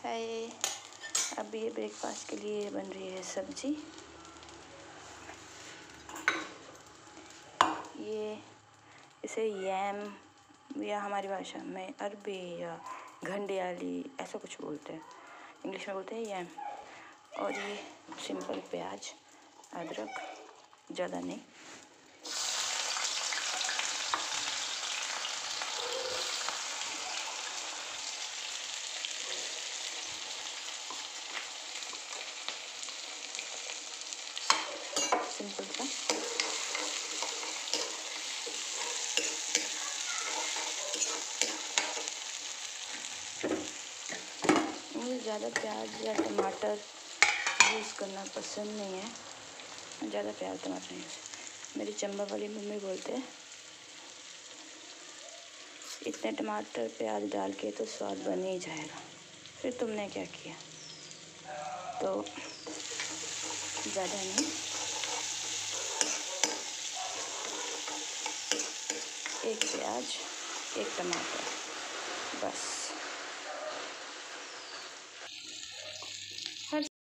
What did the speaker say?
हाय, अभी ये ब्रेकफास्ट के लिए बन रही है सब्जी। ये इसे यैम या हमारी भाषा में अरबी या घंडियाली ऐसा कुछ बोलते हैं, इंग्लिश में बोलते हैं यैम। और ये सिंपल प्याज, अदरक, ज़्यादा नहीं। सिंपल सा। मुझे ज़्यादा प्याज या टमाटर यूज़ करना पसंद नहीं है, ज़्यादा प्याज टमाटर नहीं। मेरी चंबा वाली मम्मी बोलते हैं इतने टमाटर प्याज डाल के तो स्वाद बन ही जाएगा। फिर तुमने क्या किया? तो ज़्यादा नहीं, एक प्याज, एक टमाटर, बस।